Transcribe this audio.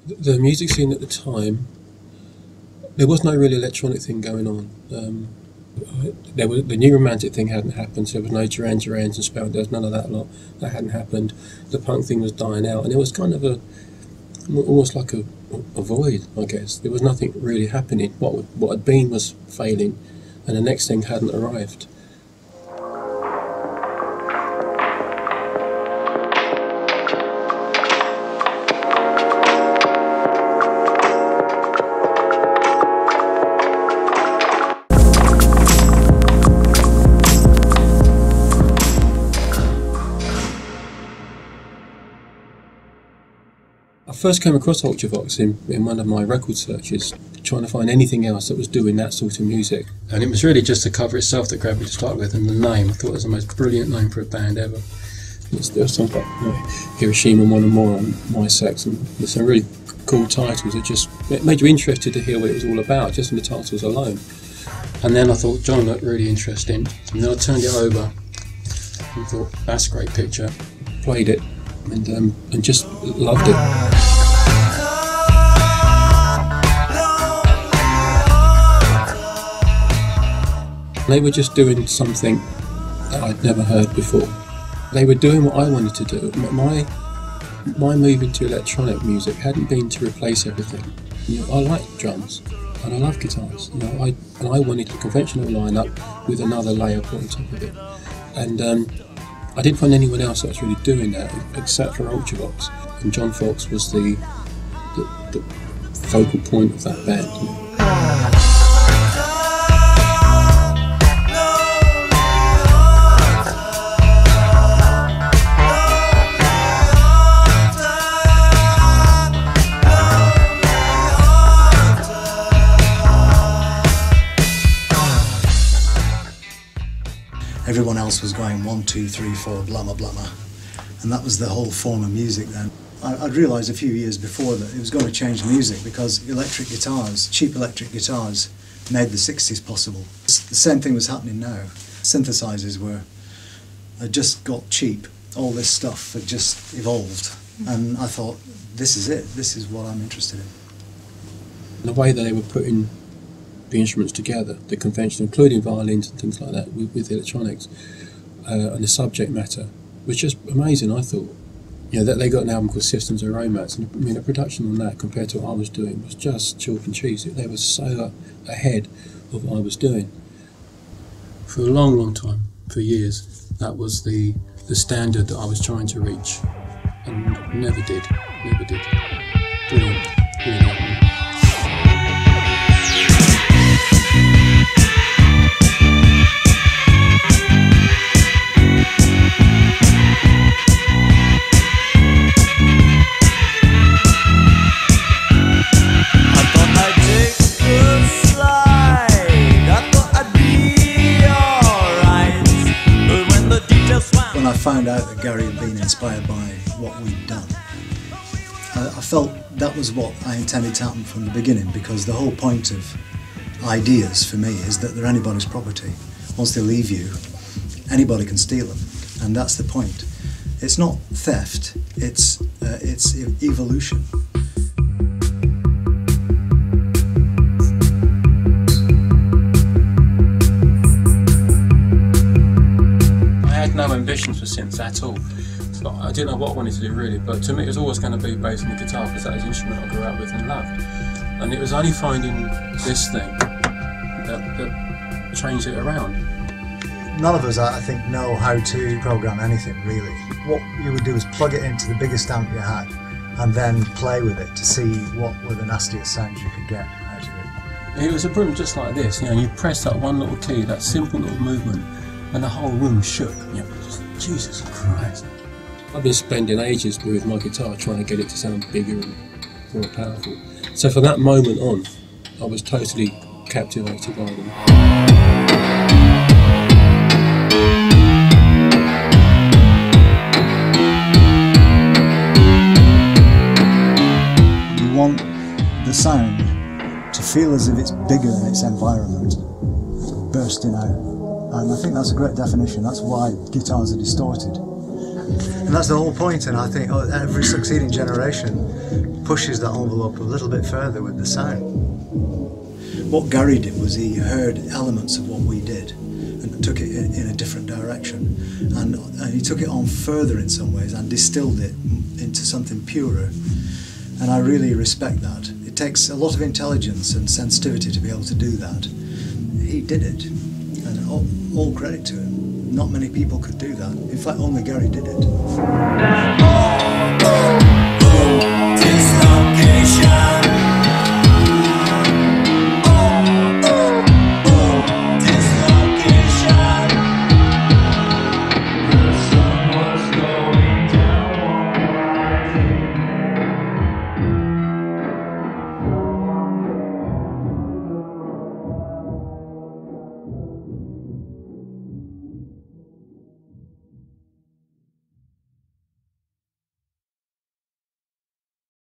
The music scene at the time, there was no really electronic thing going on. The new romantic thing hadn't happened, so there was no Duran Durans and Spell. There was none of that lot. That hadn't happened. The punk thing was dying out, and it was kind of almost like a void, I guess. There was nothing really happening. What had been was failing, and the next thing hadn't arrived. I first came across Ultravox in one of my record searches, trying to find anything else that was doing that sort of music. And it was really just the cover itself that grabbed me to start with, and the name. I thought it was the most brilliant name for a band ever. There's songs like Hiroshima, One and More, and My Sex, and there's some really cool titles. It made you interested to hear what it was all about, just from the titles alone. And then I thought John looked really interesting, and then I turned it over and thought, that's a great picture. Played it, and just loved it. They were just doing something that I'd never heard before. They were doing what I wanted to do. My move into electronic music hadn't been to replace everything. I like drums and I love guitars. I wanted a conventional lineup with another layer put on top of it. And I didn't find anyone else that was really doing that except for Ultravox. And John Fox was the focal point of that band. Everyone else was going 1, 2, 3, 4, blammer, blammer, and that was the whole form of music then. I'd realised a few years before that it was going to change music because electric guitars, cheap electric guitars, made the 60s possible. The same thing was happening now. Synthesizers had just got cheap. All this stuff had just evolved, and I thought, this is it. This is what I'm interested in. The way that they were putting the instruments together, the conventional, including violins and things like that, with electronics, and the subject matter was just amazing. I thought, that they got an album called Systems of Romance, and the production on that compared to what I was doing was just chalk and cheese. They were so ahead of what I was doing. For a long, long time, for years, that was the standard that I was trying to reach, and never did. Brilliant album. When I found out that Gary had been inspired by what we'd done, I felt that was what I intended to happen from the beginning, because the whole point of ideas for me is that they're anybody's property. Once they leave you, anybody can steal them, and that's the point. It's not theft, it's evolution. No ambitions for synths at all. So I didn't know what I wanted to do really, but to me it was always going to be based on the guitar because that was the instrument I grew up with and loved. And it was only finding this thing that changed it around. None of us, I think, know how to program anything really. What you would do is plug it into the biggest amp you had and then play with it to see what were the nastiest sounds you could get out of it. It was a room just like this, you press that one little key, that simple little movement, and the whole room shook. Jesus Christ. I've been spending ages with my guitar trying to get it to sound bigger and more powerful. So from that moment on, I was totally captivated by them. You want the sound to feel as if it's bigger than its environment, bursting out. And I think that's a great definition. That's why guitars are distorted. And that's the whole point, and I think every succeeding generation pushes that envelope a little bit further with the sound. What Gary did was he heard elements of what we did and took it in a different direction, and he took it on further in some ways and distilled it into something purer, and I really respect that. It takes a lot of intelligence and sensitivity to be able to do that. He did it, and all credit to him. Not many people could do that. In fact, only Gary did it.